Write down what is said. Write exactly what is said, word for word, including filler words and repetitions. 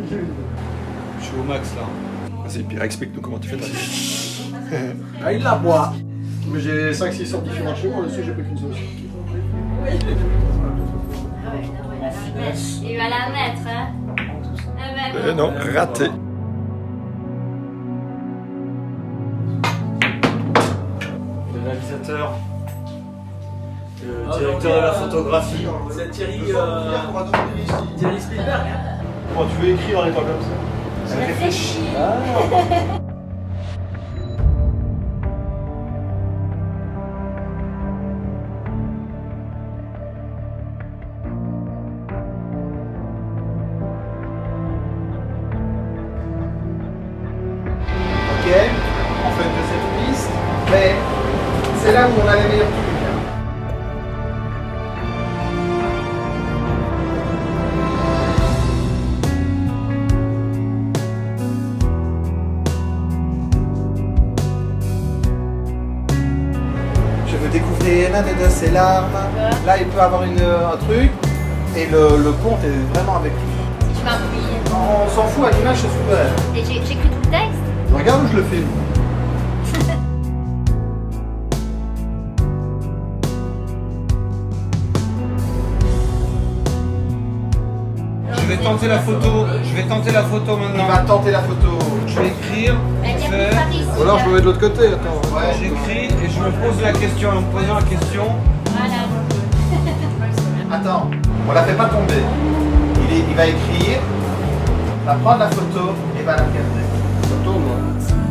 Je suis au max là. Vas-y, Pierre, explique-nous comment tu fais ta vie. Ah, il la boit. Mais j'ai cinq six sortes différentes chez moi, dessus j'ai pris qu'une seule. Oui. Il va la mettre, hein. Ah ben Euh, non, raté. Le réalisateur, le directeur de la photographie. C'est Thierry, euh, Thierry Spielberg. Bon, tu veux écrire en étant comme ça? je réfléchis. Ok, on fait une deuxième piste, mais c'est là où on a les meilleurs trucs. Je veux découvrir l'un des deux ses larmes. Là, il peut avoir une, un truc, et le, le conte est vraiment avec lui. Si je m'appuie. On s'en fout, à l'image, c'est super. Et j'ai- j'écris tout le texte. Regarde où je le filme. Je vais tenter la photo. Je vais tenter la photo Il maintenant. va tenter la photo. Je vais écrire. Elle je vient fais- plus par ici. Ou alors je me là. mets de l'autre côté, attends. Ouais, J'écris et je me pose la question. En me posant la question, Voilà. Attends, on la fait pas tomber. Il, est- il va écrire, va prendre la photo et va la regarder. Ça tombe, hein.